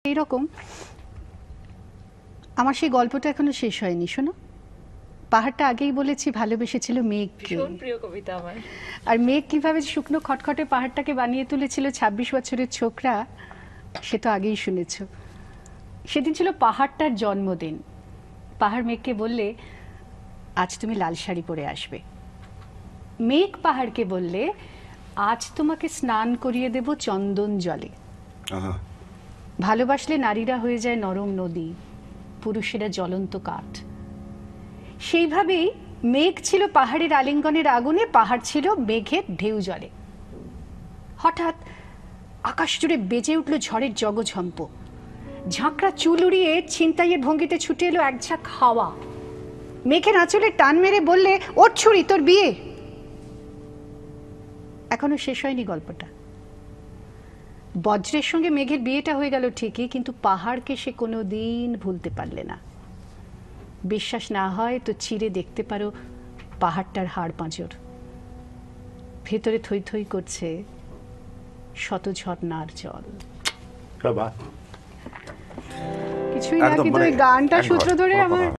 এইরকম আমার সেই গল্পটা এখনো শেষ হয়নি, শোনো। পাহাড়টা আগেই বলেছি ভালোবেসেছিল মেঘকে, ভীষণ প্রিয় কবিতা আমার। আর মেঘ কিভাবে শুকনো খটখটে পাহাড়টাকে বানিয়ে তুলেছিল ২৬ বছরের ছোকরা, সে তো আগেই শুনেছ। সেদিন ছিল পাহাড়টার জন্মদিন। পাহাড় মেঘকে বললে আজ তুমি লাল শাড়ি পরে আসবে। মেঘ পাহাড়কে বললে আজ তোমাকে স্নান করিয়ে দেব চন্দন জলে। ভালোবাসলে নারীরা হয়ে যায় নরম নদী, পুরুষেরা জ্বলন্ত কাঠ। সেইভাবেই মেঘ ছিল পাহাড়ের আলিঙ্গনের আগুনে, পাহাড় ছিল মেঘের ঢেউ জলে। হঠাৎ আকাশ জুড়ে বেজে উঠল ঝড়ের জগঝম্প। ঝাঁকড়া চুল উড়িয়ে ছিনতাইয়ের ভঙ্গিতে ছুটে এলো এক ঝাঁক হাওয়া। মেঘের আঁচলে টান মেরে বললে, ওঠ ছুরি, তোর বিয়ে। এখনো শেষ হয়নি গল্পটা। বজ্রের সঙ্গে মেঘের বিয়েটা হয়ে গেল ঠিকই, কিন্তু পাহাড়কে সে কোনোদিন ভুলতে পারলে না। বিশ্বাস না হয় তো চিরে দেখতে পারো পাহাড়টার হাড় পাঁজর। ভেতরে থই থই করছে শত ঝর্ণার জল। কিছুই না, কিন্তু ওই গানটা সূত্র ধরে আমার